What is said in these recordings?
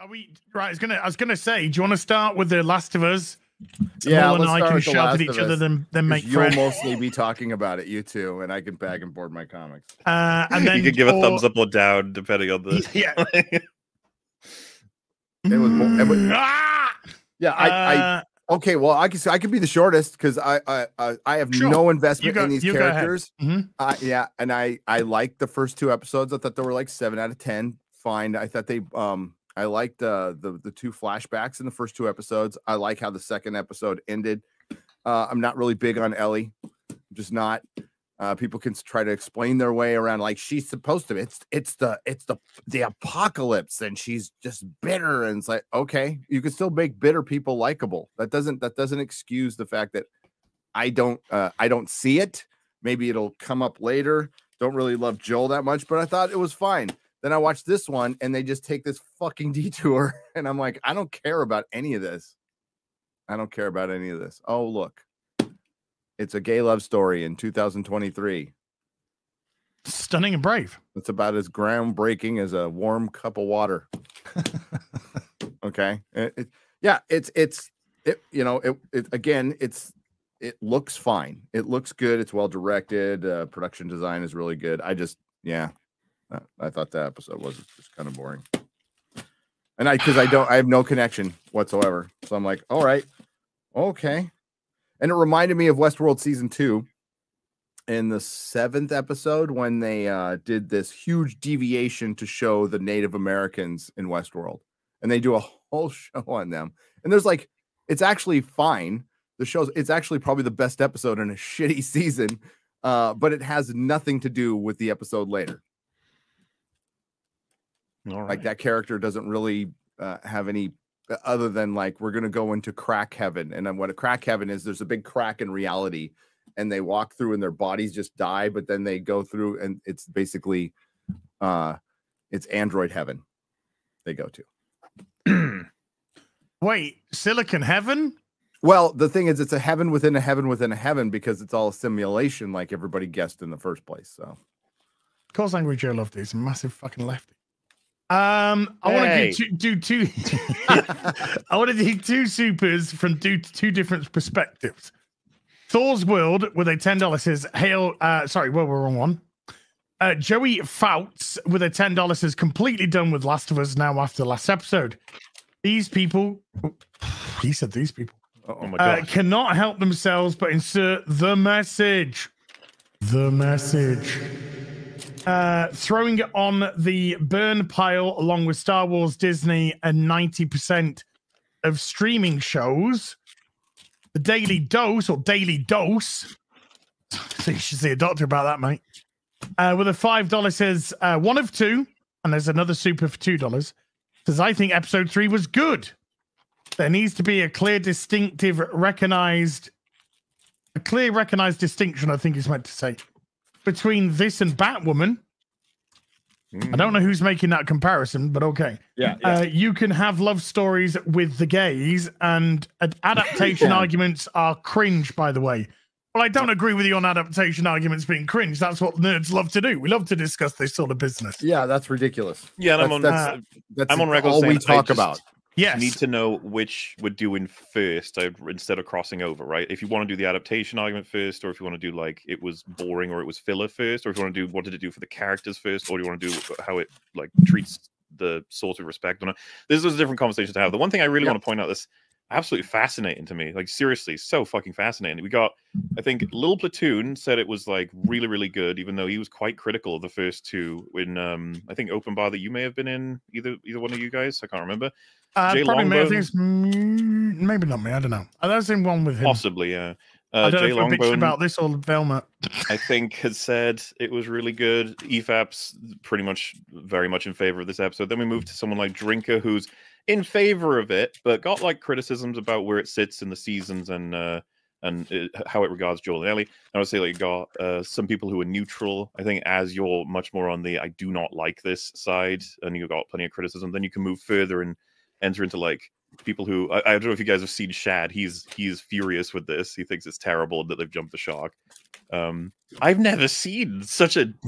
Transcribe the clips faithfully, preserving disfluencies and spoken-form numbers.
are we right? I was gonna, I was gonna say, do you want to start with The Last of Us? So yeah, Nolan let's and I start can with The shout Last at each of other, Us, then then make 'cause you'll friends. mostly be talking about it, you two, and I can bag and board my comics. Uh, and then you can give a for- thumbs up or down depending on the. Yeah. It was, it was Ah! yeah. I, Uh, I okay. Well, I can I could be the shortest because I I I I have Sure. no You investment go- in these you go ahead. characters. Mhm. Uh, yeah, and I I liked the first two episodes. I thought they were like seven out of ten. Fine. I thought they um I liked uh, the the two flashbacks in the first two episodes. I like how the second episode ended. Uh, I'm not really big on Ellie. I'm just not. Uh, people can try to explain their way around like she's supposed to. It's it's the it's the the apocalypse and she's just bitter, and it's like, okay, you can still make bitter people likable. That doesn't that doesn't excuse the fact that I don't uh, I don't see it. Maybe it'll come up later. Don't really love Joel that much, but I thought it was fine. Then I watched this one and they just take this fucking detour, and I'm like, I don't care about any of this. I don't care about any of this. Oh, look. It's a gay love story in two thousand twenty-three. Stunning and brave. It's about as groundbreaking as a warm cup of water. Okay. It, it, yeah, it's it's it, you know, it, it again, it's it looks fine. It looks good. It's well directed. Uh, production design is really good. I just yeah, I, I thought that episode was just kind of boring. And I because I don't I have no connection whatsoever. So I'm like, all right, okay. And it reminded me of Westworld season two in the seventh episode when they uh, did this huge deviation to show the Native Americans in Westworld. And they do a whole show on them. And there's like, it's actually fine. The show's, it's actually probably the best episode in a shitty season, uh, but it has nothing to do with the episode later. All right. Like that character doesn't really uh, have any other than like we're gonna go into crack heaven, and then what a crack heaven is, there's a big crack in reality, and they walk through and their bodies just die, but then they go through and it's basically uh it's android heaven they go to. Wait, Silicon Heaven? Well, the thing is, it's a heaven within a heaven within a heaven because it's all a simulation, like everybody guessed in the first place. So, Of course, Angry Joe loved these massive fucking lefty. Um, I want Hey. to do two. two I want to do two supers from two, two different perspectives. Thor's World with a ten dollars says, "Hail." Uh, sorry, well, we're wrong one. Uh, Joey Fouts with a ten dollars says, "Completely done with Last of Us now after the last episode. These people," he said, "These people Oh my uh, god. cannot help themselves but insert the message. The message." Uh, throwing it on the burn pile along with Star Wars, Disney, and ninety percent of streaming shows. The Daily Dose, or Daily Dose. So you should see a doctor about that, mate. Uh, with a five dollars says, uh, one of two, and there's another super for two dollars, says, "I think episode three was good. There needs to be a clear, distinctive, recognized, a clear, recognized distinction," I think he's meant to say, "between this and Batwoman." Mm. I don't know who's making that comparison, but okay. Yeah, Uh, you can have love stories with the gays, and ad- adaptation Yeah. arguments are cringe, by the way. Well, I don't agree with you on adaptation arguments being cringe. That's what nerds love to do. We love to discuss this sort of business. yeah, that's ridiculous. Yeah, and I'm That's, on. that's, uh, that's I'm on record all we saying I talk just- about. Yes. Need to know which we're doing first I'd, instead of crossing over, right? If you want to do the adaptation argument first, or if you want to do like it was boring or it was filler first, or if you want to do what did it do for the characters first, or do you want to do how it like treats the source with respect or not? This is a different conversation to have. The one thing I really Yep. want to point out this absolutely fascinating to me, like seriously, so fucking fascinating. We got, I think, Lil Platoon said it was like really, really good, even though he was quite critical of the first two. In um, I think Open Bar that you may have been in, either either one of you guys, I can't remember. Uh, Jay probably me. I Longbone- think it's mm, maybe not me. I don't know. I was in one with him. Possibly, yeah. Uh, I don't Jay know if I bitched Longbone, about this or Velma. I think, had said it was really good. E FAP's pretty much very much in favor of this episode. Then we moved to someone like Drinker, who's in favor of it, but got like criticisms about where it sits in the seasons and uh, and it, how it regards Joel and Ellie. I would say like you got uh, some people who are neutral. I think as you're much more on the I do not like this side, and you got plenty of criticism, then you can move further and enter into like people who I, I don't know if you guys have seen Shad. He's he's furious with this. He thinks it's terrible that they've jumped the shark. Um, I've never seen such a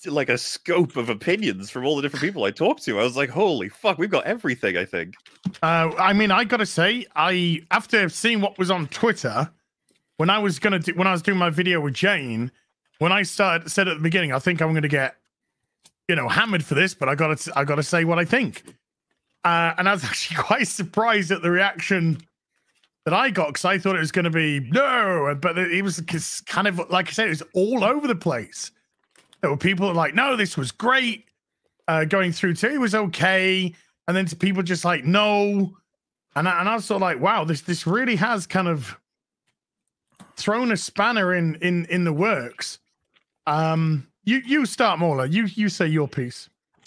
like a scope of opinions from all the different people I talked to. I was like, holy fuck, we've got everything, I think. Uh, I mean, I gotta say, I after seeing what was on Twitter, when I was gonna do when I was doing my video with Jane, when I started said at the beginning, I think I'm gonna get, you know, hammered for this, but I gotta I gotta say what I think. Uh, and I was actually quite surprised at the reaction that I got, because I thought it was going to be no, but it was kind of like I said, it was all over the place. There were people that were like, no, this was great. Uh, going through to it was okay, and then to people just like no, and I, and I was sort of like, wow, this this really has kind of thrown a spanner in in in the works. Um, you you start, Mauler. You you say your piece.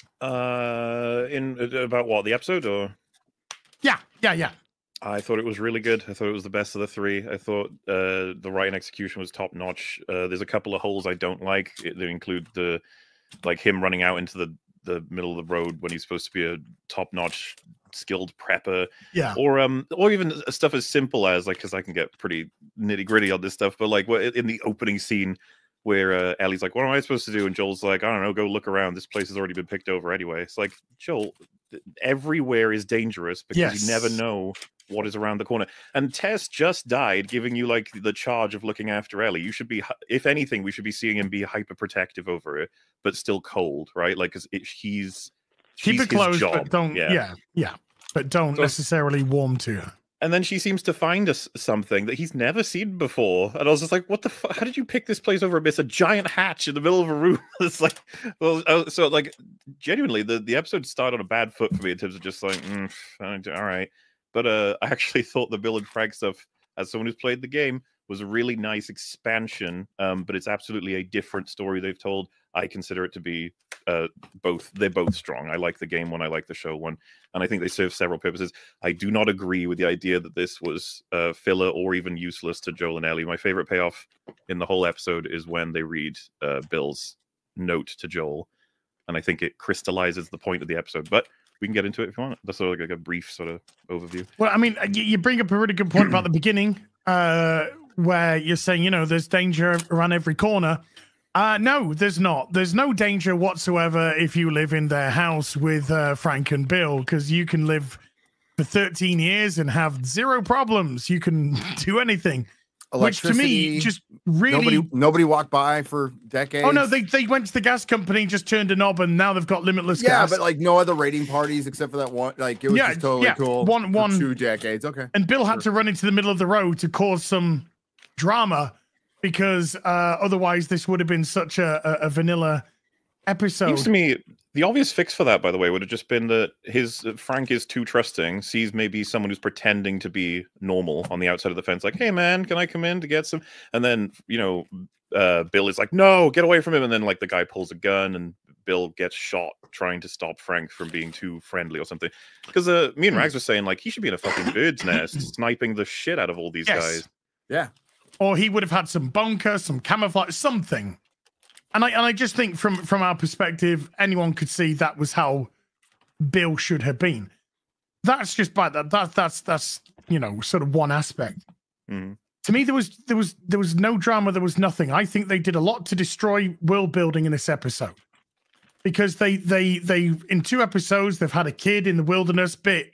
Uh, in about what, the episode or? Yeah, yeah, yeah. I thought it was really good. I thought it was the best of the three. I thought uh, the writing execution was top notch. Uh, there's a couple of holes I don't like. It, they include the like him running out into the the middle of the road when he's supposed to be a top notch skilled prepper. Yeah. Or um, or even stuff as simple as like, because I can get pretty nitty gritty on this stuff, but like in the opening scene where uh, Ellie's like, what am I supposed to do? And Joel's like, I don't know, go look around. This place has already been picked over anyway. It's like, Joel, everywhere is dangerous because yes. you never know what is around the corner. And Tess just died, giving you like the charge of looking after Ellie. You should be, if anything, we should be seeing him be hyper protective over her, but still cold, right? Like, because he's keep it close, but don't, yeah, yeah, yeah. but don't so, necessarily warm to her. And then she seems to find us something that he's never seen before. And I was just like, what the fuck? How did you pick this place over amidst a giant hatch in the middle of a room? It's like, well, so like, genuinely, the, the episode started on a bad foot for me in terms of just like, mm, all right. But uh, I actually thought the Bill and Frank stuff, as someone who's played the game, was a really nice expansion. Um, but it's absolutely a different story they've told. I consider it to be uh, both. They're both strong. I like the game one. I like the show one. And I think they serve several purposes. I do not agree with the idea that this was uh, filler or even useless to Joel and Ellie. My favorite payoff in the whole episode is when they read uh, Bill's note to Joel. And I think it crystallizes the point of the episode. But we can get into it if you want. That's sort of like a brief sort of overview. Well, I mean, you bring up a really good point about the beginning, uh, where you're saying, you know, there's danger around every corner. Uh, no, there's not. There's no danger whatsoever if you live in their house with uh, Frank and Bill, because you can live for thirteen years and have zero problems. You can do anything. Which to me just really nobody, nobody walked by for decades. Oh no, they they went to the gas company, just turned a knob, and now they've got limitless yeah, gas. Yeah, but like no other raiding parties except for that one. Like it was yeah, just totally yeah. cool. One one for two decades. Okay. And Bill had sure. to run into the middle of the road to cause some drama, because uh, otherwise this would have been such a, a, a vanilla episode. Seems to me the obvious fix for that, by the way, would have just been that his uh, Frank is too trusting, sees maybe someone who's pretending to be normal on the outside of the fence, like, hey man, can I come in to get some? And then, you know, uh, Bill is like, no, get away from him. And then like the guy pulls a gun and Bill gets shot trying to stop Frank from being too friendly or something. Because uh, me and Rags were saying like he should be in a fucking bird's nest sniping the shit out of all these yes. guys. Yeah. Or he would have had some bunker, some camouflage, something. And I and I just think from from our perspective, anyone could see that was how Bill should have been. That's just by that that that's that's you know sort of one aspect. Mm-hmm. To me, there was there was there was no drama. There was nothing. I think they did a lot to destroy world building in this episode, because they they they in two episodes they've had a kid in the wilderness bit,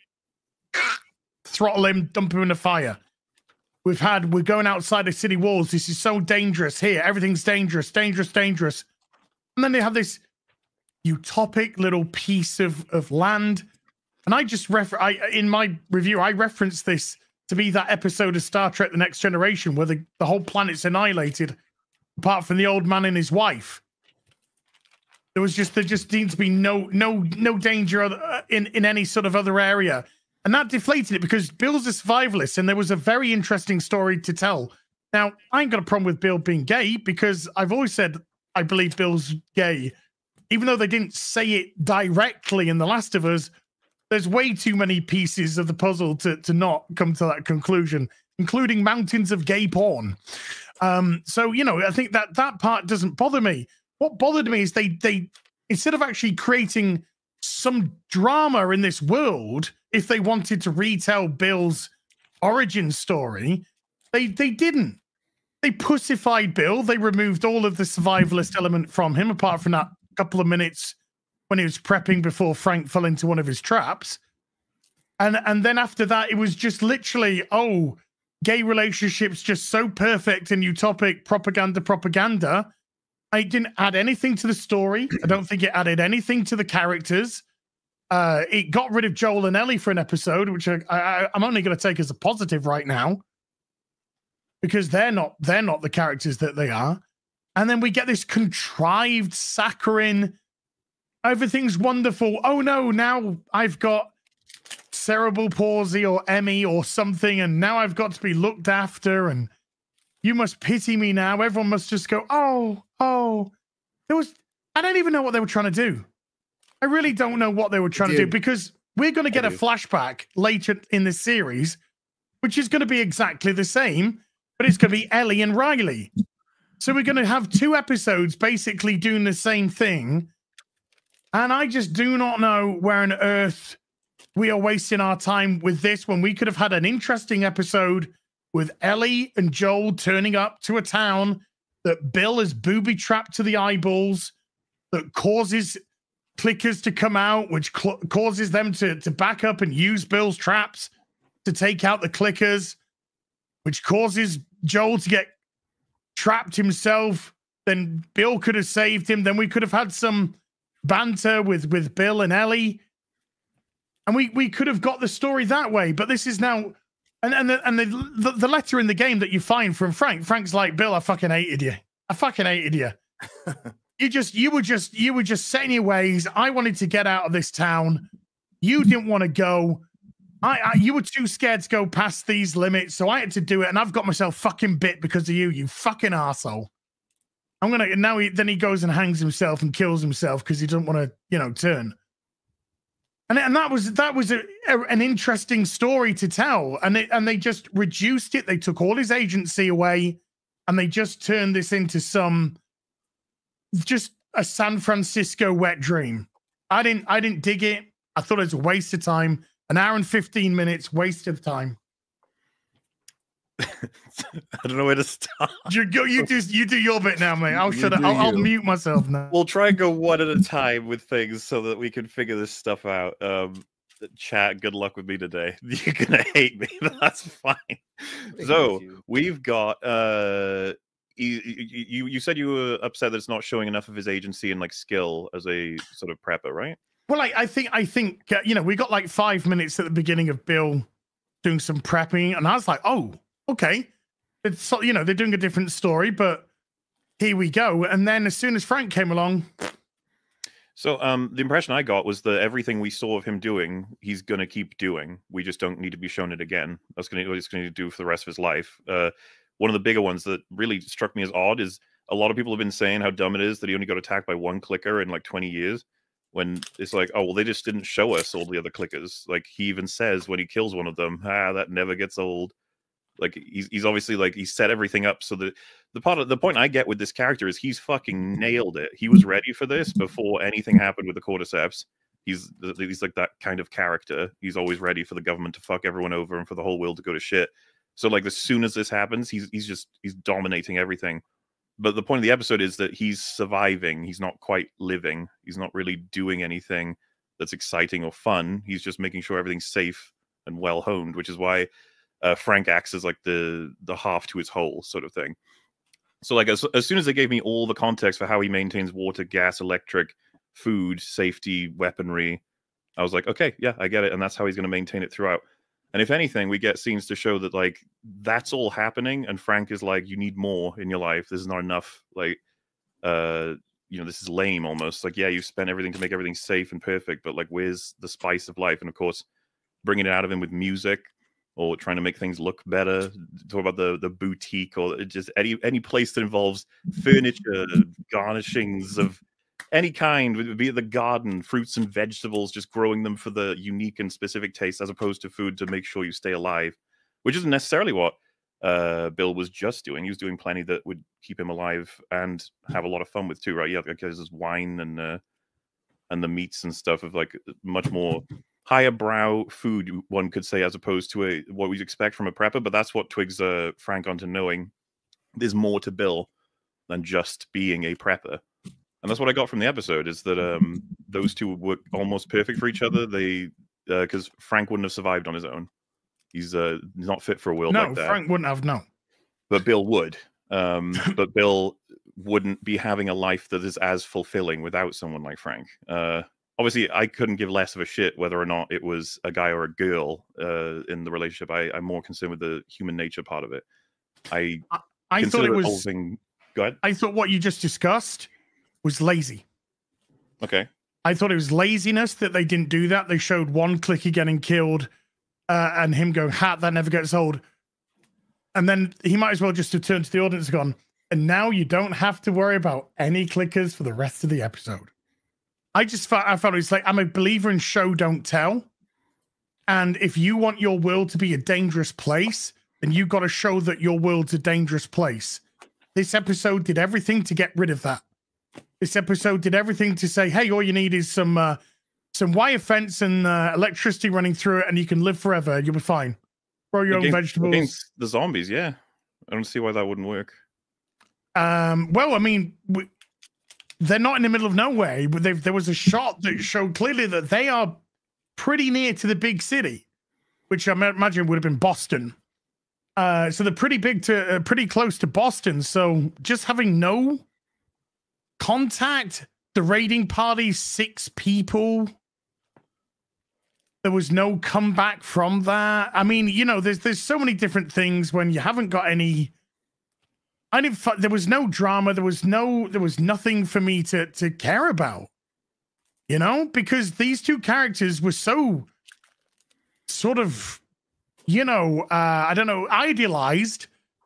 throttle him, dump him in the fire. We've had, we're going outside the city walls. This is so dangerous here. Everything's dangerous, dangerous, dangerous. And then they have this utopic little piece of, of land. And I just, refer, I in my review, I referenced this to be that episode of Star Trek The Next Generation where the, the whole planet's annihilated, apart from the old man and his wife. There was just, there just seemed to be no, no, no danger in, in any sort of other area. And that deflated it because Bill's a survivalist, and there was a very interesting story to tell. Now, I ain't got a problem with Bill being gay, because I've always said I believe Bill's gay. Even though they didn't say it directly in The Last of Us, there's way too many pieces of the puzzle to, to not come to that conclusion, including mountains of gay porn. Um, so, you know, I think that that part doesn't bother me. What bothered me is they, they instead of actually creating some drama in this world, if they wanted to retell Bill's origin story, they they didn't. They pussified Bill. They removed all of the survivalist element from him, apart from that couple of minutes when he was prepping before Frank fell into one of his traps. And and then after that, it was just literally, oh, gay relationships just so perfect and utopic, propaganda, propaganda. It didn't add anything to the story. I don't think it added anything to the characters. Uh, it got rid of Joel and Ellie for an episode, which I, I, I'm only going to take as a positive right now, because they're not they're not the characters that they are. And then we get this contrived, saccharine, everything's wonderful. Oh no, now I've got cerebral palsy or M E or something, and now I've got to be looked after, and you must pity me now. Everyone must just go, oh, oh. There was, I don't even know what they were trying to do. I really don't know what they were trying to do, because we're going to get a flashback later in the series, which is going to be exactly the same, but it's going to be Ellie and Riley. So we're going to have two episodes basically doing the same thing. And I just do not know where on earth we are wasting our time with this, when we could have had an interesting episode with Ellie and Joel turning up to a town that Bill is booby-trapped to the eyeballs, that causes clickers to come out, which causes them to, to back up and use Bill's traps to take out the clickers, which causes Joel to get trapped himself. Then Bill could have saved him. Then we could have had some banter with, with Bill and Ellie. And we, we could have got the story that way. But this is now... And, and, the, and the, the, the letter in the game that you find from Frank, Frank's like, Bill, I fucking hated you. I fucking hated you. You just, you were just, you were just set in your ways. I wanted to get out of this town. You didn't want to go. I, I, you were too scared to go past these limits, so I had to do it, and I've got myself fucking bit because of you, you fucking arsehole. I'm gonna, and now he, then he goes and hangs himself and kills himself because he doesn't want to, you know, turn. And, and that was, that was a, a, an interesting story to tell. And it, and they just reduced it. They took all his agency away, and they just turned this into some, just a San Francisco wet dream. I didn't, I didn't dig it. I thought it was a waste of time. An hour and fifteen minutes, waste of time. I don't know where to start. You go, you do, you do your bit now, mate. I'll shut up. I'll, I'll mute myself now. We'll try and go one at a time with things so that we can figure this stuff out. Um, chat, good luck with me today. You're gonna hate me, but that's fine. So we've got uh. You, you you said you were upset that it's not showing enough of his agency and like skill as a sort of prepper, right? Well, I, I think I think uh, you know, we got like five minutes at the beginning of Bill doing some prepping, and I was like, oh, okay, it's, you know, they're doing a different story, but here we go. And then as soon as Frank came along, so um, the impression I got was that everything we saw of him doing, he's gonna keep doing. We just don't need to be shown it again. That's gonna what he's gonna do for the rest of his life. Uh, One of the bigger ones that really struck me as odd is a lot of people have been saying how dumb it is that he only got attacked by one clicker in like twenty years. When it's like, oh, well, they just didn't show us all the other clickers. Like, he even says when he kills one of them, ah, that never gets old. Like, he's, he's obviously like, he set everything up so that the part of the point I get with this character is he's fucking nailed it. He was ready for this before anything happened with the cordyceps. He's, he's like that kind of character. He's always ready for the government to fuck everyone over and for the whole world to go to shit. So like as soon as this happens, he's he's just he's dominating everything. But the point of the episode is that he's surviving. He's not quite living. He's not really doing anything that's exciting or fun. He's just making sure everything's safe and well honed, which is why uh, Frank acts as like the the half to his whole sort of thing. So like as as soon as they gave me all the context for how he maintains water, gas, electric, food, safety, weaponry, I was like, okay, yeah, I get it, and that's how he's going to maintain it throughout. And if anything, we get scenes to show that, like, that's all happening, and Frank is like, you need more in your life. This is not enough. Like, uh, you know, this is lame almost. Like, yeah, you've spent everything to make everything safe and perfect, but, like, where's the spice of life? And, of course, bringing it out of him with music or trying to make things look better. Talk about the, the boutique or just any, any place that involves furniture, garnishings of any kind, be it the garden, fruits and vegetables, just growing them for the unique and specific taste as opposed to food to make sure you stay alive, which isn't necessarily what uh, Bill was just doing. He was doing plenty that would keep him alive and have a lot of fun with too, right? Yeah, because there's wine and uh, and the meats and stuff of like much more higher brow food, one could say, as opposed to a what we'd expect from a prepper. But that's what twigs uh, Frank onto knowing there's more to Bill than just being a prepper. And that's what I got from the episode, is that um, those two were almost perfect for each other. They, because uh, Frank wouldn't have survived on his own. He's uh, not fit for a world no, like that. Frank wouldn't have, no. But Bill would. Um, but Bill wouldn't be having a life that is as fulfilling without someone like Frank. Uh, obviously, I couldn't give less of a shit whether or not it was a guy or a girl uh, in the relationship. I, I'm more concerned with the human nature part of it. I, I, I thought it was... whole thing... Go ahead. I thought what you just discussed was lazy. Okay. I thought it was laziness that they didn't do that. They showed one clicker getting killed uh, and him going, ha, that never gets old. And then he might as well just have turned to the audience and gone, and now you don't have to worry about any clickers for the rest of the episode. I just felt, I felt it's like, I'm a believer in show, don't tell. And if you want your world to be a dangerous place, then you've got to show that your world's a dangerous place. This episode did everything to get rid of that. This episode did everything to say, hey, all you need is some uh, some wire fence and uh, electricity running through it, and you can live forever. You'll be fine. Grow your against, own vegetables. Against the zombies, yeah. I don't see why that wouldn't work. Um, well, I mean, we, they're not in the middle of nowhere. There was a shot that showed clearly that they are pretty near to the big city, which I imagine would have been Boston. Uh, so they're pretty big to, uh, pretty close to Boston. So just having no contact, the raiding party, six people. There was no comeback from that. I mean, you know, there's there's so many different things when you haven't got any. I didn't. There was no drama. There was no. There was nothing for me to to care about. You know, because these two characters were so sort of, you know, uh, I don't know, idealized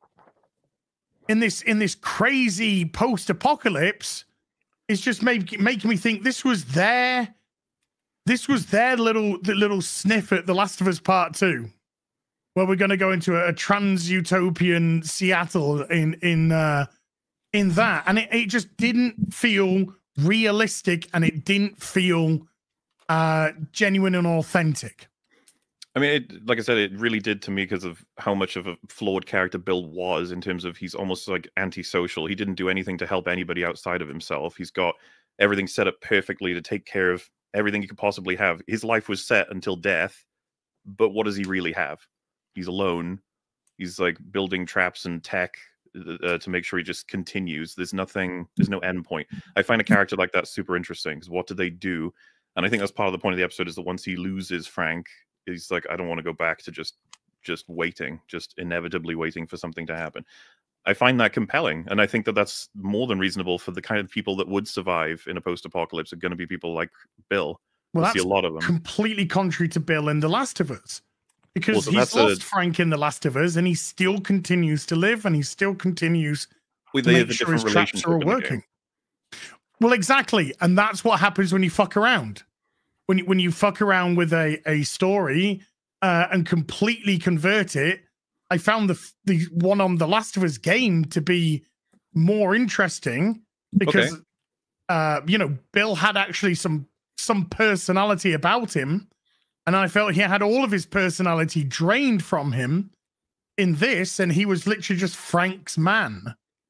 in this in this crazy post-apocalypse. It's just make, making me think this was their this was their little the little sniff at The Last of Us Part Two, where we're going to go into a, a trans-utopian Seattle in in uh, in that, and it, it just didn't feel realistic, and it didn't feel uh, genuine and authentic. I mean, it, like I said, it really did to me because of how much of a flawed character Bill was, in terms of he's almost like antisocial. He didn't do anything to help anybody outside of himself. He's got everything set up perfectly to take care of everything he could possibly have. His life was set until death, but what does he really have? He's alone. He's like building traps and tech uh, to make sure he just continues. There's nothing, there's no end point. I find a character like that super interesting, because what do they do? And I think that's part of the point of the episode, is that once he loses Frank, he's like, I don't want to go back to just just waiting, just inevitably waiting for something to happen. I find that compelling, and I think that that's more than reasonable for the kind of people that would survive in a post-apocalypse. Are going to be people like Bill. Well, we'll that's see a lot of them. Completely contrary to Bill in The Last of Us, because well, so he's lost a... Frank in The Last of Us, and he still continues to live, and he still continues well, to they make sure his traps are working. Well, exactly, and that's what happens when you fuck around. When you, when you fuck around with a, a story uh, and completely convert it, I found the the one on The Last of Us game to be more interesting, because okay. uh, you know, Bill had actually some some personality about him, and I felt he had all of his personality drained from him in this, and he was literally just Frank's man.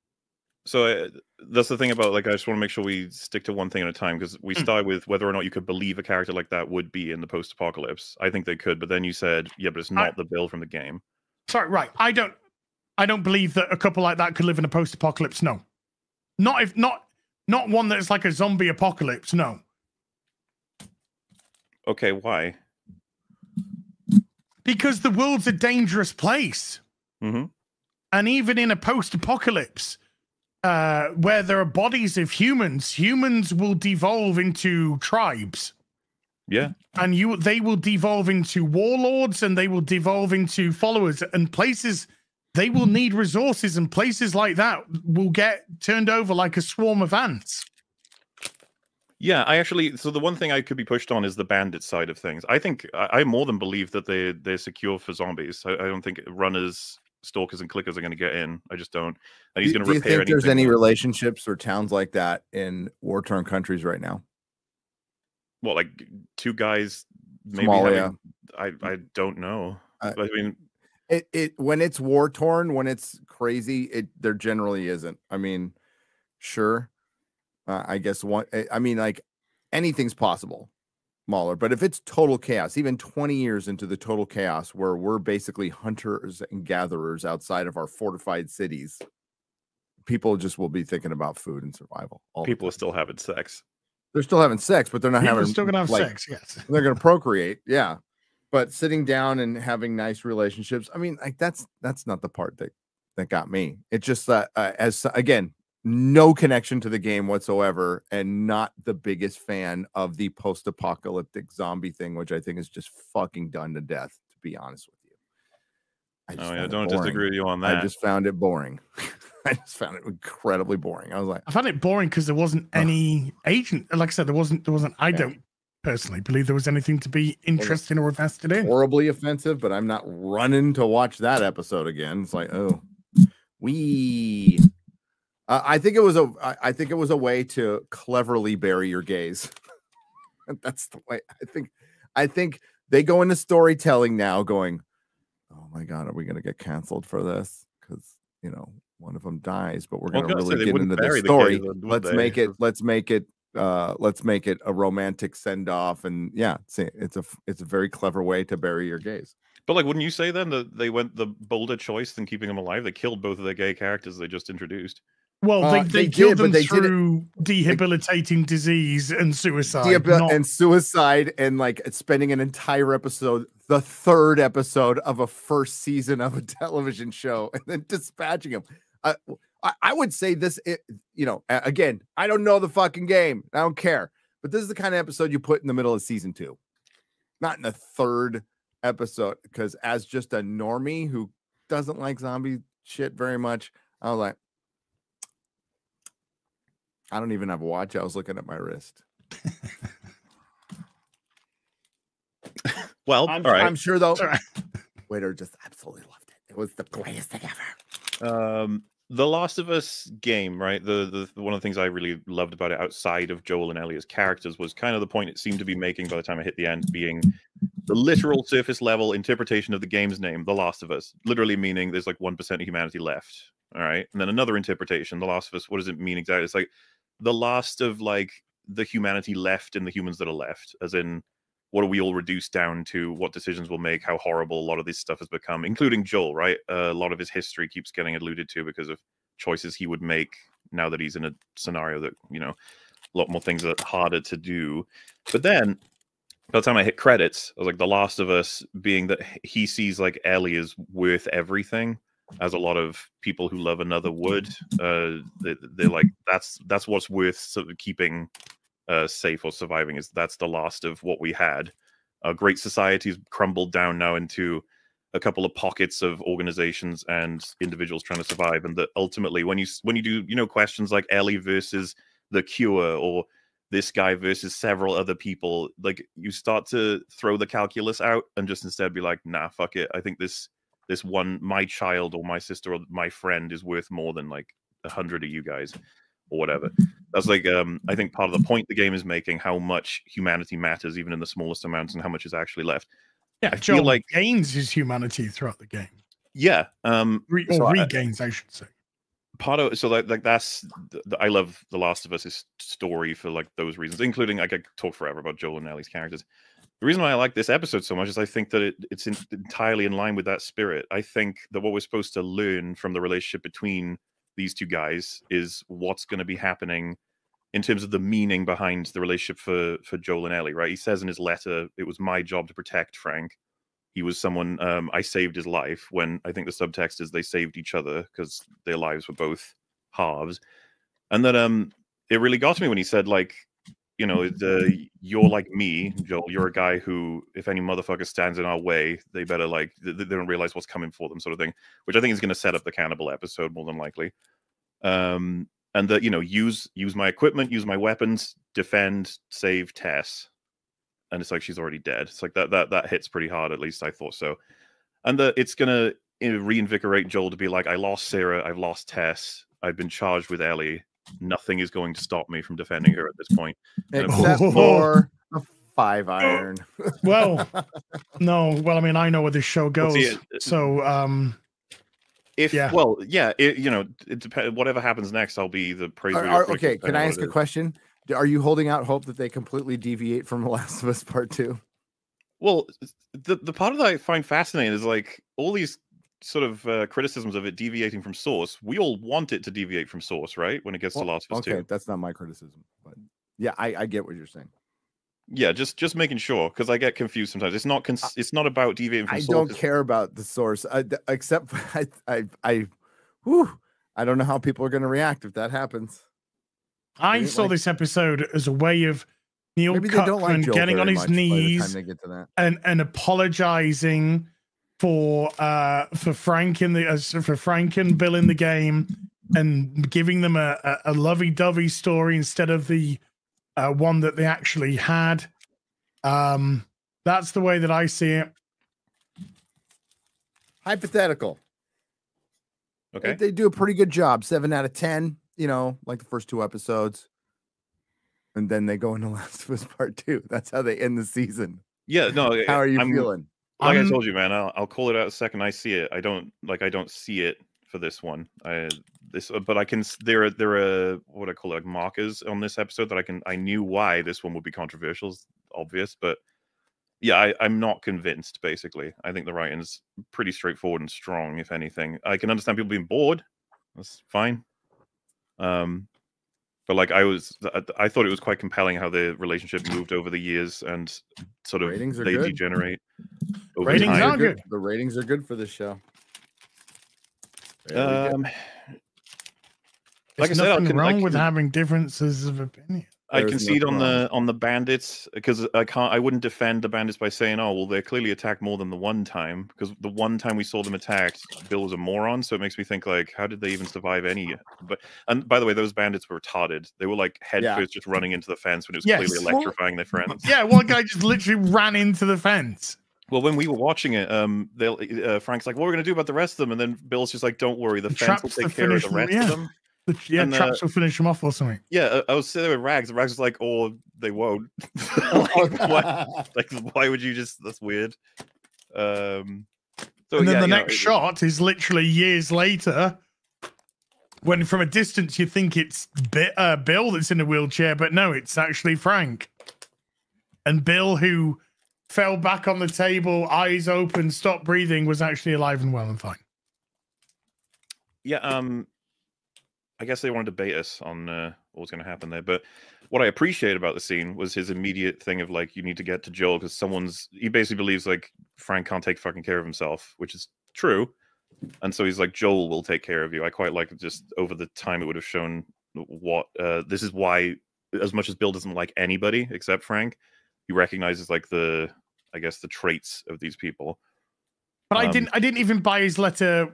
So uh, that's the thing about, like, I just want to make sure we stick to one thing at a time, because we mm. start with whether or not you could believe a character like that would be in the post-apocalypse. I think they could, but then you said, yeah, but it's not I, the Bill from the game. Sorry, right. I don't I don't believe that a couple like that could live in a post-apocalypse, no. Not if not not one that's like a zombie apocalypse, no. Okay, why? Because the world's a dangerous place. Mm-hmm. And even in a post-apocalypse, Uh, where there are bodies of humans, humans will devolve into tribes. Yeah. And you, they will devolve into warlords, and they will devolve into followers, and places, they will need resources, and places like that will get turned over like a swarm of ants. Yeah, I actually, so the one thing I could be pushed on is the bandit side of things. I think, I, I more than believe that they, they're secure for zombies. I, I don't think runners, stalkers, and clickers are going to get in. I just don't. And he's going to repair anything. Do you think there's any relationships or towns like that in war-torn countries right now? Well, like two guys, maybe Somalia. Having, I I don't know. Uh, I mean, it it when it's war-torn, when it's crazy, it there generally isn't. I mean, sure. Uh, I guess one. I mean, like anything's possible, Mahler. But if it's total chaos, even twenty years into the total chaos, where we're basically hunters and gatherers outside of our fortified cities, people just will be thinking about food and survival. All People are still having sex. They're still having sex, but they're not People having. are still gonna have like, sex. Yes, they're gonna procreate. Yeah, but sitting down and having nice relationships. I mean, like that's that's not the part that that got me. It's just that uh, as again. No connection to the game whatsoever, and not the biggest fan of the post-apocalyptic zombie thing, which I think is just fucking done to death, to be honest with you. I just oh yeah, don't disagree with you on that. I just found it boring. I just found it incredibly boring. I was like, I found it boring because there wasn't any agent. Like I said, there wasn't. There wasn't. I Yeah. don't personally believe there was anything to be interesting or invested in. horribly offensive, but I'm not running to watch that episode again. It's like, oh, we. Uh, I think it was a. I, I think it was a way to cleverly bury your gaze. That's the way. I think. I think they go into storytelling now, going, "Oh my god, are we going to get canceled for this?" Because you know one of them dies, but we're Well, going to I was really gonna say, they get wouldn't into the bury the story. gaze, would let's they? make it. Let's make it. Uh, let's make it a romantic send off, and yeah, it's a, it's a it's a very clever way to bury your gaze. But like, wouldn't you say then that they went the bolder choice than keeping them alive? They killed both of their gay characters they just introduced. Well, Uh, they, they they did, killed but them they did it- through debilitating disease and suicide. Deabil- not- and suicide, and like spending an entire episode, the third episode of a first season of a television show, and then dispatching them. Uh, I, I would say this, it, you know, a- again, I don't know the fucking game. I don't care. But this is the kind of episode you put in the middle of season two, not in the third episode. Because as just a normie who doesn't like zombie shit very much, I was like, I don't even have a watch. I was looking at my wrist. Well, I'm, all right. I'm sure though. Sorry. Waiter just absolutely loved it. It was the greatest thing ever. Um, the Last of Us game, right? The, the one of the things I really loved about it, outside of Joel and Ellie as characters, was kind of the point it seemed to be making by the time I hit the end, being the literal surface level interpretation of the game's name, The Last of Us, literally meaning there's like one percent of humanity left. All right, and then another interpretation, The Last of Us. What does it mean exactly? It's like the last of like the humanity left and the humans that are left, as in what are we all reduced down to, what decisions we'll make, how horrible a lot of this stuff has become, including Joel, right? Uh, a lot of his history keeps getting alluded to because of choices he would make now that he's in a scenario that, you know, a lot more things are harder to do. But then by the time I hit credits, I was like, The Last of Us, being that he sees like Ellie is worth everything, as a lot of people who love another would. Uh, they, they're like, that's that's what's worth sort of keeping uh, safe or surviving, is that's the last of what we had. A great society's crumbled down now into a couple of pockets of organizations and individuals trying to survive, and that ultimately, when you when you do, you know, questions like Ellie versus the Cure, or this guy versus several other people, like you start to throw the calculus out and just instead be like, nah, fuck it. I think this this one, my child or my sister or my friend, is worth more than like a hundred of you guys or whatever. That's like, um, I think part of the point the game is making, how much humanity matters, even in the smallest amounts, and how much is actually left. Yeah, I Joel feel like, gains his humanity throughout the game. yeah, um, Re- or so I- regains, I should say. part of so like like that's the, the, I love The Last of Us' story for like those reasons, including I could talk forever about Joel and Ellie's characters. The reason why I like this episode so much is I think that it, it's in, entirely in line with that spirit. I think that what we're supposed to learn from the relationship between these two guys is what's going to be happening in terms of the meaning behind the relationship for for Joel and Ellie, right? He says in his letter, it was my job to protect Frank. He was someone, um, I saved his life, when I think the subtext is they saved each other because their lives were both halves. And then um, it really got to me when he said, like, you know, the, you're like me, Joel. You're a guy who, if any motherfucker stands in our way, they better, like, they, they don't realize what's coming for them, sort of thing, which I think is going to set up the cannibal episode more than likely. Um, and that, you know, use use my equipment, use my weapons, defend, save Tess. And it's like she's already dead. It's like that that that hits pretty hard, at least I thought so. And that it's gonna, you know, reinvigorate Joel to be like, I lost Sarah, I've lost Tess, I've been charged with Ellie. Nothing is going to stop me from defending her at this point. Except for a five iron. Well, no. Well, I mean, I know where this show goes. see, it- So, um, If Yeah. well, yeah, it, you know, it depends. Whatever happens next, I'll be the praise. Are, are, okay, can I ask a question? Are you holding out hope that they completely deviate from The Last of Us Part Two? Well, the the part that I find fascinating is like all these sort of uh, criticisms of it deviating from source. We all want it to deviate from source, right? When it gets Well, to Last of Us okay, Two. that's not my criticism, but yeah, I, I get what you're saying. Yeah, just just making sure because I get confused sometimes. It's not cons it's not about deviating from I source. don't care about the source, I, except I I I, whew, I don't know how people are going to react if that happens. I saw like, this episode as a way of Neil maybe they don't like Cuckman getting on his knees they get to that. and and apologizing for uh for Frank in the uh, for Frank and Bill in the game and giving them a a, a lovey-dovey story instead of the uh, one that they actually had. Um, that's the way that I see it. Hypothetical. Okay, they, they do a pretty good job. Seven out of ten. You know, like the first two episodes. And then they go into Last of Us Part Two. That's how they end the season. Yeah, no. How are you I'm, feeling? Like I'm, I told you, man, I'll, I'll call it out the second I see it. I don't like. I don't see it for this one. I this, but I can. There are there are what I call it, like markers on this episode that I can. I knew why this one would be controversial. It's obvious, but yeah, I, I'm not convinced. Basically, I think the writing's pretty straightforward and strong. If anything, I can understand people being bored. That's fine. Um. But like I was, I thought it was quite compelling how the relationship moved over the years and sort of ratings are they good. degenerate. Over ratings time. are good. The ratings are good for this show. Um, There's like I said, nothing I can, wrong I can, with having differences of opinion. I There's concede on nothing the on the bandits because I can't. I wouldn't defend the bandits by saying, "Oh, well, they're clearly attacked more than the one time." Because the one time we saw them attacked, Bill was a moron. So it makes me think, like, how did they even survive any? But and by the way, those bandits were retarded. They were like head Yeah. first, just running into the fence when it was Yes. clearly electrifying their friends. Yeah, one guy just literally ran into the fence. Well, when we were watching it, um, they'll uh, Frank's like, "What are we gonna do about the rest of them?" And then Bill's just like, "Don't worry, the, The fence will traps take to care of the finish them, rest yeah. of them." The, yeah, And, uh, traps will finish them off or something. Yeah, I was sitting there with Rags, and Rags was like, "Oh, they won't." like, why, like, why would you just? That's weird. Um, so and then yeah, the you know, next it- shot is literally years later, when from a distance you think it's Bi- uh, Bill that's in a wheelchair, but no, it's actually Frank. And Bill, who fell back on the table, eyes open, stopped breathing, was actually alive and well and fine. yeah. Um, I guess they wanted to bait us on uh, what was going to happen there. But what I appreciate about the scene was his immediate thing of like, you need to get to Joel because someone's. He basically believes like Frank can't take fucking care of himself, which is true. And so he's like, Joel will take care of you. I quite like it just over the time it would have shown what uh, this is why, as much as Bill doesn't like anybody except Frank, he recognizes like the, I guess, the traits of these people. But I Um, didn't. I didn't even buy his letter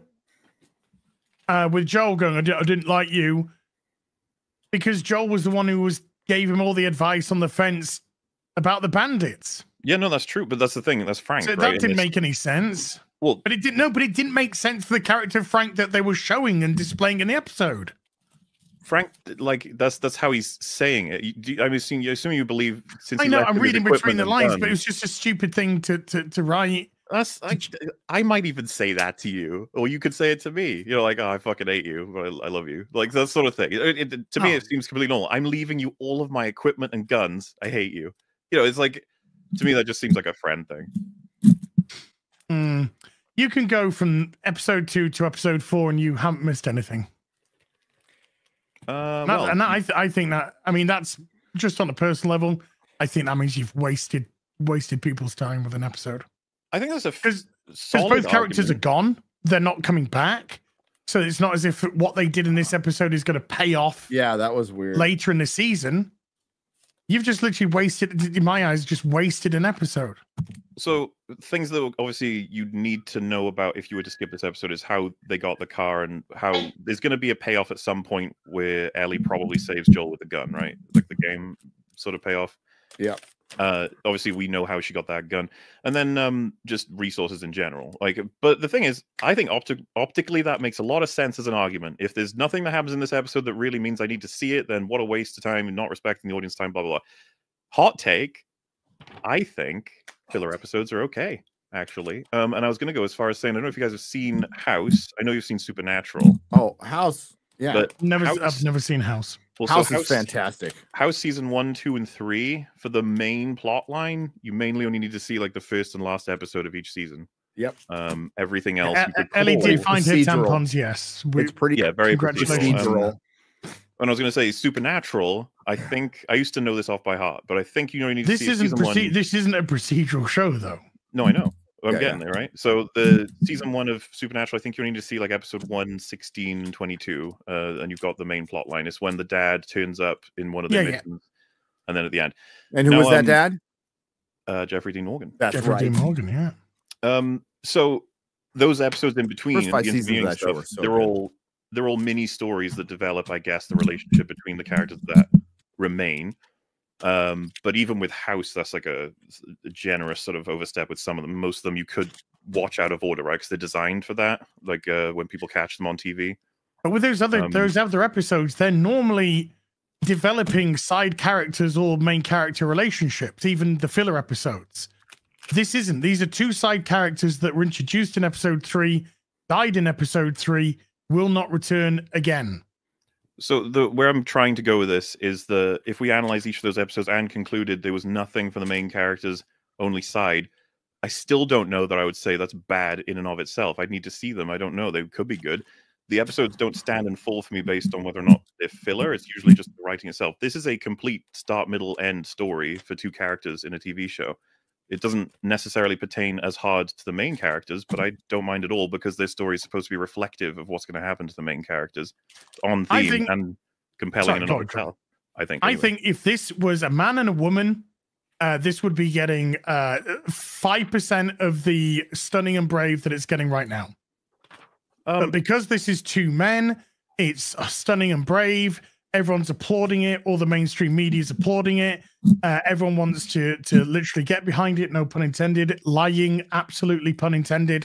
uh, with Joel going. I, di- I didn't like you because Joel was the one who was gave him all the advice on the fence about the bandits. Yeah, no, that's true. But that's the thing. That's Frank. So right? that And didn't it's- make any sense. Well, But it didn't. No, but it didn't make sense for the character of Frank that they were showing and displaying in the episode. Frank, like that's that's how he's saying it. You, do, I'm assuming, you assume you believe. Since I he know. left I'm with his reading between equipment the and lines, guns- but it was just a stupid thing to to to write. That's I, I might even say that to you, or you could say it to me. You know, like, oh, I fucking hate you, but I, I love you, like that sort of thing. It, it, to me, Oh. it seems completely normal. I'm leaving you all of my equipment and guns. I hate you. You know, it's like to me that just seems like a friend thing. Mm. You can go from episode two to episode four, and you haven't missed anything. Uh, And well, that- and that, I, th- I think that. I mean, that's just on a personal level. I think that means you've wasted wasted people's time with an episode I think that's a because solid both characters argument. are gone. They're not coming back, so it's not as if what they did in this episode is going to pay off Yeah, that was weird. later in the season. You've just literally wasted, in my eyes, just wasted an episode. So things that obviously you need to know about if you were to skip this episode is how they got the car and how there's going to be a payoff at some point where Ellie probably saves Joel with a gun, right? Like the game sort of payoff. Yeah. Uh, obviously we know how she got that gun, and then um, just resources in general. Like, but the thing is, I think opti- optically that makes a lot of sense as an argument. If there's nothing that happens in this episode that really means I need to see it, then what a waste of time and not respecting the audience time. Blah blah blah. Hot take. I think filler episodes are okay. actually. Um, and I was going to go as far as saying, I don't know if you guys have seen House. I know you've seen Supernatural. Oh, House. Yeah. But Never, House, I've never seen House. Well, so House House is fantastic. House season one, two, and three, for the main plot line, you mainly only need to see like the first and last episode of each season. Yep. Um, everything else Uh, you could Ellie call- did find her procedural. tampons, yes. We, It's pretty yeah, very Congratulations. procedural. Um, and I was going to say Supernatural. I think I used to know this off by heart, but I think you know you need to this see isn't season proce- one. this isn't a procedural show, though. No, I know. I'm Yeah, getting yeah. there, right? So the season one of Supernatural, I think you need to see like episode one, sixteen, and twenty-two, uh, and you've got the main plot line. It's when the dad turns up in one of the Yeah, yeah. missions, and then at the end, And who Now, was that, um, Dad? uh, Jeffrey Dean Morgan. That's Jeffrey right. Dean Morgan, yeah. Um, so those episodes in between, First five the seasons of intervening that show stuff, were so they're good. all they're all mini stories that develop, I guess, the relationship between the characters that remain. Um, but even with House, that's like a, a generous sort of overstep with some of them. Most of them you could watch out of order, right? Because they're designed for that. Like uh, when people catch them on T V. But with those other Um, those other episodes, they're normally developing side characters or main character relationships, even the filler episodes. This isn't. These are two side characters that were introduced in episode three, died in episode three, will not return again. So the where I'm trying to go with this is the if we analyze each of those episodes and concluded there was nothing for the main characters, only side, I still don't know that I would say that's bad in and of itself. I'd need to see them. I don't know. They could be good. The episodes don't stand and fall for me based on whether or not they're filler. It's usually just the writing itself. This is a complete start, middle, end story for two characters in a T V show. It doesn't necessarily pertain as hard to the main characters, but I don't mind at all because their story is supposed to be reflective of what's going to happen to the main characters, on I theme think- and compelling Sorry, in and go of on, Trevor. itself. I think. I anyway. think if this was a man and a woman, uh, this would be getting uh, five percent of the stunning and brave that it's getting right now. Um, But because this is two men, it's uh, stunning and brave. Everyone's applauding it. All the mainstream media is applauding it. Uh, everyone wants to to literally get behind it. No pun intended. Lying, absolutely pun intended.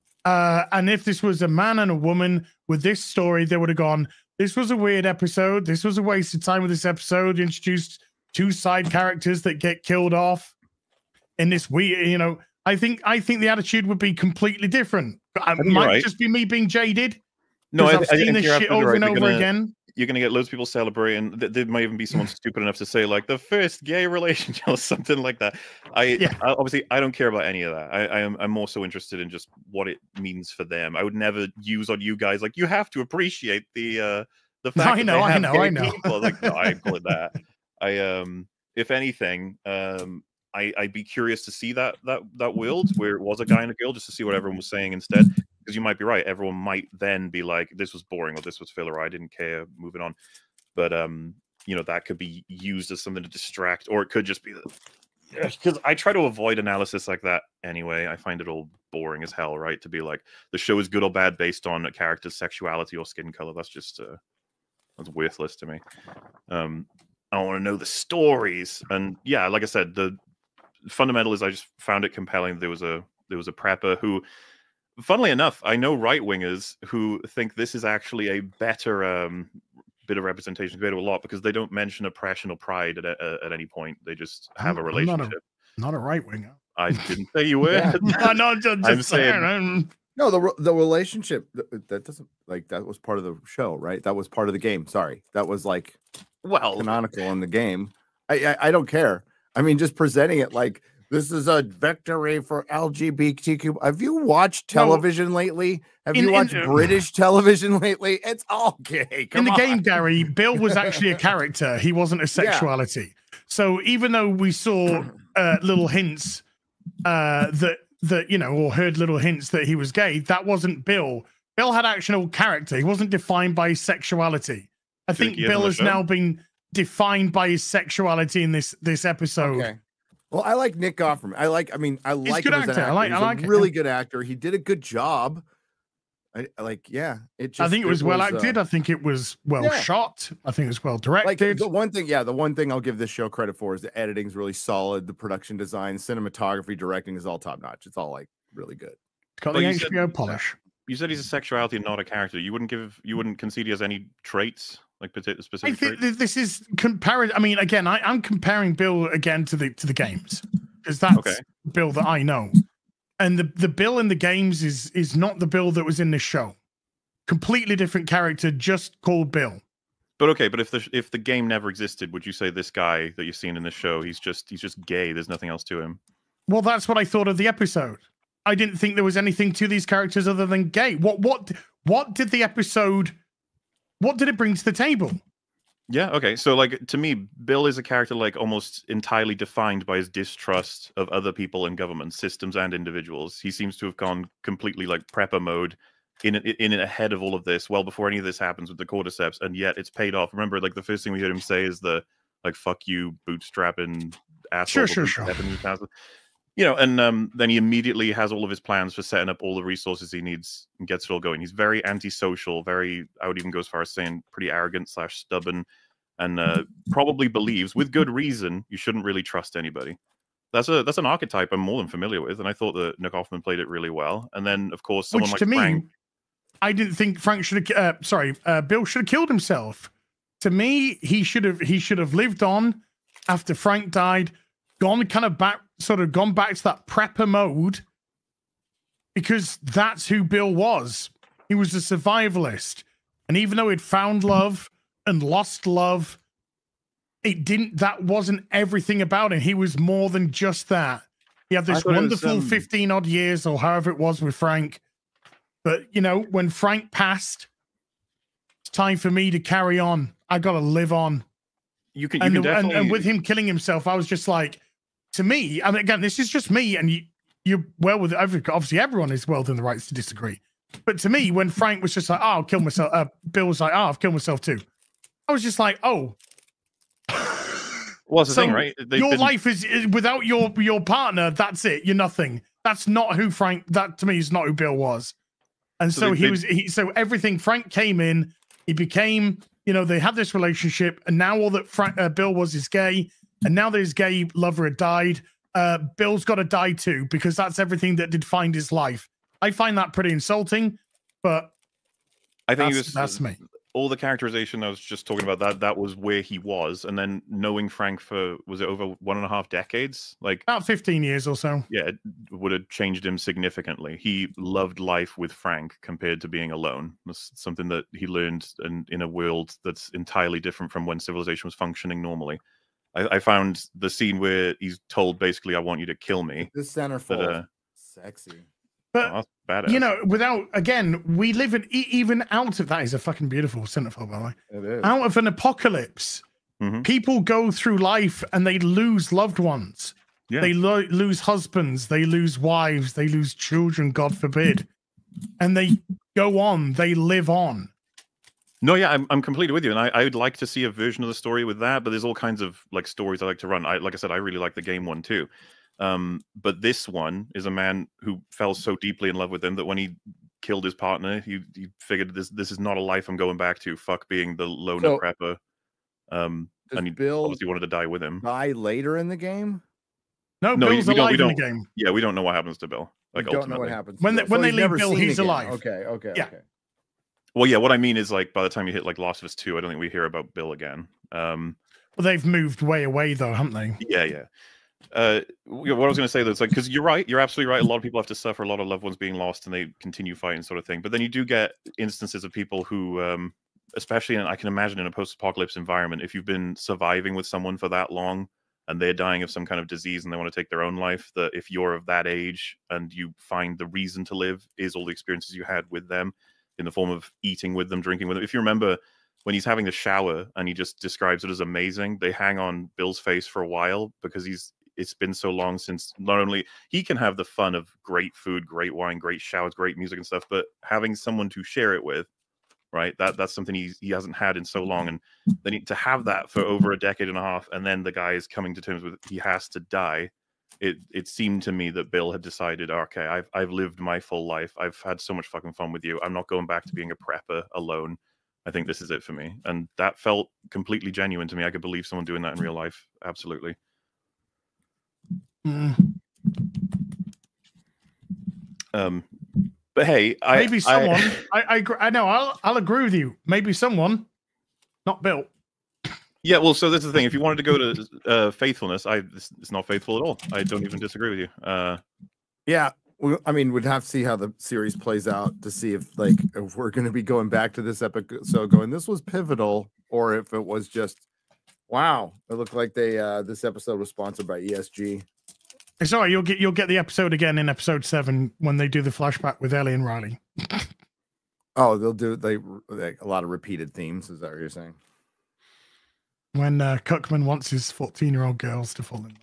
Uh, and if this was a man and a woman with this story, they would have gone, this was a weird episode. This was a waste of time with this episode. Introduced two side characters that get killed off in this weird, you know. I think I think the attitude would be completely different. It think might you're right. just be me being jaded. no, I, I've I seen think this you're shit absolutely over right. and You're over gonna- again. You're going to get loads of people celebrating. Th- There might even be someone stupid enough to say like the first gay relationship or something like that. I, Yeah. I obviously I don't care about any of that. I, I am I'm more so interested in just what it means for them. I would never use on you guys like you have to appreciate the uh the fact I that know, they I have know, gay I know. people. Like no, I call it that. I um if anything um I I'd be curious to see that that that world where it was a guy and a girl just to see what everyone was saying instead. Because you might be right. Everyone might then be like, this was boring or this was filler. Or I didn't care. Moving on. But, um, you know, that could be used as something to distract, or it could just be because I try to avoid analysis like that anyway. I find it all boring as hell, right? To be like, the show is good or bad based on a character's sexuality or skin color. That's just, uh, that's worthless to me. Um, I want to know the stories. And yeah, like I said, the fundamental is I just found it compelling. There was a, there was a prepper who, funnily enough, I know right wingers who think this is actually a better um, bit of representation compared to a lot because they don't mention oppression or pride at, at, at any point. They just have I'm- a I'm not a- relationship. Not a right winger. I didn't say you were. Yeah. no, no, just, I'm just saying- saying. um, No, the re- the relationship th- that doesn't like that was part of the show, right? That was part of the game. Sorry, that was like Well, canonical in the game. I, I I don't care. I mean, just presenting it like this is a victory for L G B T Q. Have you watched No. television lately? Have In- you in- watched uh, British television lately? It's all gay. Come in the on. game, Gary, Bill was actually a character. He wasn't a sexuality. So even though we saw uh, little hints uh, that that you know, or heard little hints that he was gay, that wasn't Bill. Bill had actual character. He wasn't defined by his sexuality. I Do you think think he is on Bill the has show? now been defined by his sexuality in this this episode. Okay. Well, I like Nick Offerman. I like. I mean, I He's a like good him as an actor. I actor. like- He's I like a it, really yeah. good actor. He did a good job. I, I like. Yeah. It. Just, I think it was well uh, acted. I think it was well yeah. shot. I think it was well Like directed. the one thing, yeah, the one thing I'll give this show credit for is the editing's really solid. The production design, cinematography, directing is all top notch. It's all like really good. It's got Well, the you H said- B O polish. you said he's a sexuality and not a character. You wouldn't give, you wouldn't concede he has any traits, like partic- I specific think traits. th- this is comparing. I mean, again, I, I'm comparing Bill again to the to the games because that's Okay. Bill that I know. And the the Bill in the games is is not the Bill that was in the show. Completely different character, just called Bill. But okay, but if the if the game never existed, would you say this guy that you've seen in the show, he's just he's just gay? There's nothing else to him. Well, that's what I thought of the episode. I didn't think there was anything to these characters other than gay. What what what did the episode? What did it bring to the table? Yeah, okay. So like to me, Bill is a character like almost entirely defined by his distrust of other people in government, systems and individuals. He seems to have gone completely like prepper mode in in ahead of all of this, well before any of this happens with the cordyceps, and yet it's paid off. Remember, like the first thing we heard him say is the like "fuck you, bootstrapping asshole." Sure, sure, sure. You know, and um, then he immediately has all of his plans for setting up all the resources he needs and gets it all going. He's very antisocial, very, I would even go as far as saying pretty arrogant slash stubborn, and uh, probably believes, with good reason, you shouldn't really trust anybody. That's a that's an archetype I'm more than familiar with, and I thought that Nick Offerman played it really well. And then, of course, someone Which like to Frank, me, I didn't think Frank should have. Uh, sorry, uh, Bill should have killed himself. To me, he should have he should have lived on after Frank died, gone kind of back, sort of gone back to that prepper mode, because that's who Bill was. He was a survivalist, and even though he'd found love and lost love, it didn't. That wasn't everything about him. He was more than just that. He had this wonderful was, um... fifteen odd years, or however it was with Frank. But, you know, when Frank passed, it's time for me to carry on. I got to live on. You can, you and, can definitely... and, and with him killing himself, I was just like, to me, I mean, again, this is just me, and you, you're well with every, obviously everyone is well within the rights to disagree. But to me, when Frank was just like, oh, I'll kill myself, uh, Bill was like, oh, I've killed myself too. I was just like, oh. Well, that's the so thing, right? They your didn't... life is, is, without your, your partner, that's it. You're nothing. That's not who Frank, that to me is not who Bill was. And so, so they, he they, was, he, so everything, Frank came in, he became, you know, they had this relationship, and now all that Frank, uh, Bill was is gay, and now that his gay lover had died, uh, Bill's got to die too, because that's everything that defined his life. I find that pretty insulting, but I think that's, it was, that's me. All the characterization I was just talking about, that that was where he was, and then knowing Frank for, was it over one and a half decades? Like about fifteen years or so. Yeah, it would have changed him significantly. He loved life with Frank compared to being alone. That's something that he learned in, in a world that's entirely different from when civilization was functioning normally. I, I found the scene where he's told basically, I want you to kill me. The centerfold. Uh, Sexy. But, oh, you know, without, again, we live in, even out of, that is a fucking beautiful centerfold, by the way. It is. Out of an apocalypse, mm-hmm. people go through life and they lose loved ones. Yeah. They lo lose husbands, they lose wives, they lose children, God forbid. And they go on, they live on. No, yeah, I'm, I'm completely with you. And I, I would like to see a version of the story with that, but there's all kinds of like stories I like to run. I, like I said, I really like the game one too. Um, but this one is a man who fell so deeply in love with him that when he killed his partner, he, he figured this this is not a life I'm going back to. Fuck being the loner so, prepper. Um, and he Bill obviously wanted to die with him. Die later in the game? No, no Bill's alive in the game. Yeah, we don't know what happens to Bill. Like we don't ultimately. know what happens. When they, when so they leave Bill, he's alive. Okay, okay, yeah. okay. Well, yeah, what I mean is like by the time you hit like Last of Us two, I don't think we hear about Bill again. Um, well, they've moved way away though, haven't they? Yeah, yeah. Uh, what I was going to say though, it's like, because you're right, you're absolutely right. A lot of people have to suffer, a lot of loved ones being lost, and they continue fighting, sort of thing. But then you do get instances of people who, um, especially, in, I can imagine in a post-apocalypse environment, if you've been surviving with someone for that long and they're dying of some kind of disease and they want to take their own life, that if you're of that age and you find the reason to live is all the experiences you had with them in the form of eating with them, drinking with them. If you remember when he's having the shower and he just describes it as amazing, they hang on Bill's face for a while because he's it's been so long since not only he can have the fun of great food, great wine, great showers, great music and stuff, but having someone to share it with, right? That that's something he he hasn't had in so long, and then to have that for over a decade and a half, and then the guy is coming to terms with he has to die. It it seemed to me that Bill had decided, okay, I've I've lived my full life. I've had so much fucking fun with you. I'm not going back to being a prepper alone. I think this is it for me, and that felt completely genuine to me. I could believe someone doing that in real life. Absolutely. Mm. Um, but hey, I, maybe someone. I, I, I, I know. I'll, I'll agree with you. Maybe someone, not Bill. Yeah. Well, so that's the thing. If you wanted to go to uh, faithfulness, I it's, it's not faithful at all. I don't even disagree with you. Uh, yeah. Well, I mean, we'd have to see how the series plays out to see if, like, if we're going to be going back to this episode, going, this was pivotal, or if it was just, wow, it looked like they uh, this episode was sponsored by E S G. It's all right. You'll get you'll get the episode again in episode seven when they do the flashback with Ellie and Riley. Oh, they'll do they like a lot of repeated themes. Is that what you're saying? When uh, Cookman wants his fourteen-year-old girls to fall in love.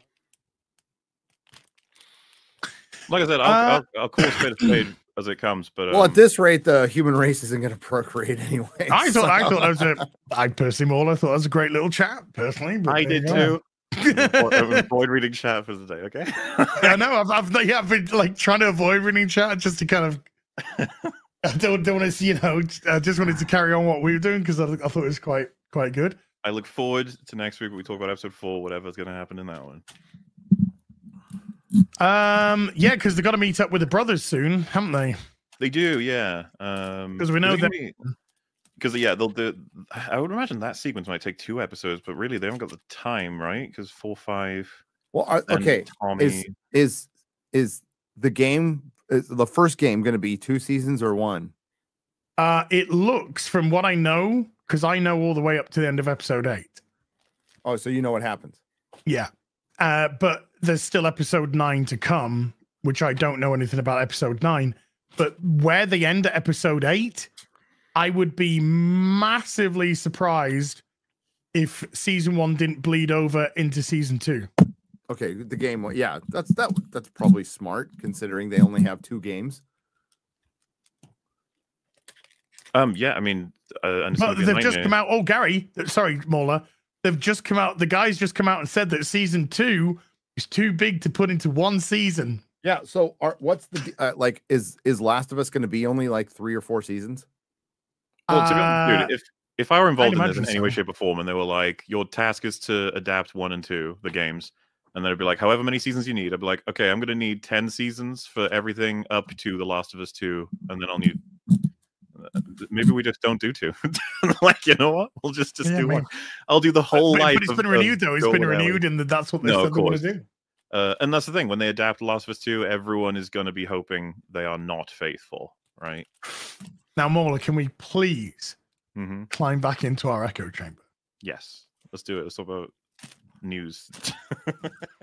Like I said, I'll, Uh, I'll, I'll call a spade a spade as it comes. But um, Well, at this rate, the human race isn't going to procreate anyway. I so- thought I thought that was a I personally more I thought that was a great little chat personally. But I there you did go. too. Avoid reading chat for the day, okay? I know I've, I've yeah I've been like trying to avoid reading chat just to kind of I don't don't want to you know I just wanted to carry on what we were doing because I, I thought it was quite quite good. I look forward to next week when we talk about episode four, whatever's going to happen in that one. Um, yeah, because they got to meet up with the brothers soon, haven't they? They do, yeah. Um, 'Cause we know that- Because yeah, they'll do. I would imagine that sequence might take two episodes, but really they haven't got the time, right? Because four, five. Well, are, and okay. Tommy. Is is is the game is the first game going to be two seasons or one? Uh, it looks from what I know, because I know all the way up to the end of episode eight. Oh, so you know what happens. Yeah. Uh, but there's still episode nine to come, which I don't know anything about episode nine. But where they end at episode eight, I would be massively surprised if season one didn't bleed over into season two. Okay, the game. Yeah, that's that. That's probably smart considering they only have two games. Um, yeah, I mean, uh, and it's But gonna be a they've just nightmare. come out. Oh, Gary, sorry, Mola. They've just come out. The guys just come out and said that season two is too big to put into one season. Yeah. So, are, what's the uh, like? Is is Last of Us going to be only like three or four seasons? Well, to be Uh, honest, dude, if if I were involved in this in imagine any way, so. shape, or form, and they were like, your task is to adapt one and two, the games, and they'd be like, however many seasons you need, I'd be like, okay, I'm gonna need ten seasons for everything up to The Last of Us two, and then I'll need. Maybe we just don't do two. Like, you know what? We'll just just Yeah, do maybe. one. I'll do the whole but, life. but it's of- been of renewed though. It's Joel been and Ellie. renewed, and that's what they No, said of they want course. to do. Uh, and that's the thing. When they adapt Last of Us two, everyone is going to be hoping they are not faithful, right? Now, Mola, can we please Mm-hmm. climb back into our echo chamber? Yes. Let's do it. Let's talk about news.